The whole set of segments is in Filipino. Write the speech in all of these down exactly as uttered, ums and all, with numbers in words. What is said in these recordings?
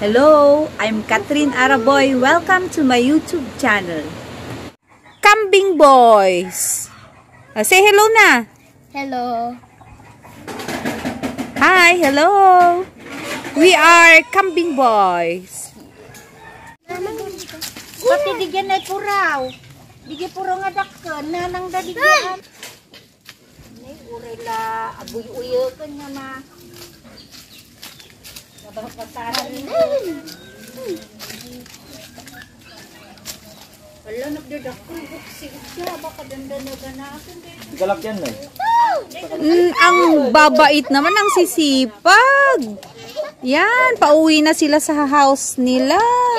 Hello, I'm Catherine Araboy. Welcome to my YouTube channel. Kambing Boys. Uh, say hello na. Hello. Hi, hello. We are Kambing Boys. Pati digyan ay puraw. Digyan puraw nga dakkan. Nanang da digyan. Nay, uray la. Abuy-uyo ka nga na. Nabangpasaran. Wala, nagdadakon. Buksig ka. Baka danda na ganakan. Galak yan, Nay. Mm, ang babait naman, ang sisipag. Yan, pauwi na sila sa house nila.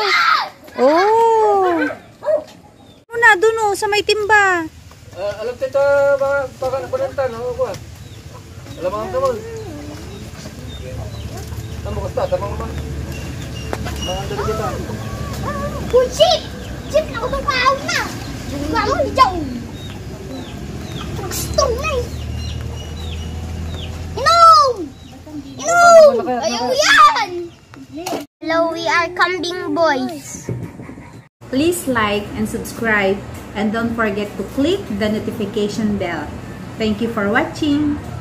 Oh. Ano na, dun oh, sa may timba. Uh, alam tito, baka baka nakunantan, ako ko. Alam mo ang tamol. Tamo ka sta, tamo ka ba? Mga andali kita. Bullshit! Chip na ako tumaw na! Diba mo, diyaw! Gusto na eh! Inom! Inom! Ayaw yan! Hello, we are Kambing Boys. Please like and subscribe and don't forget to click the notification bell. Thank you for watching.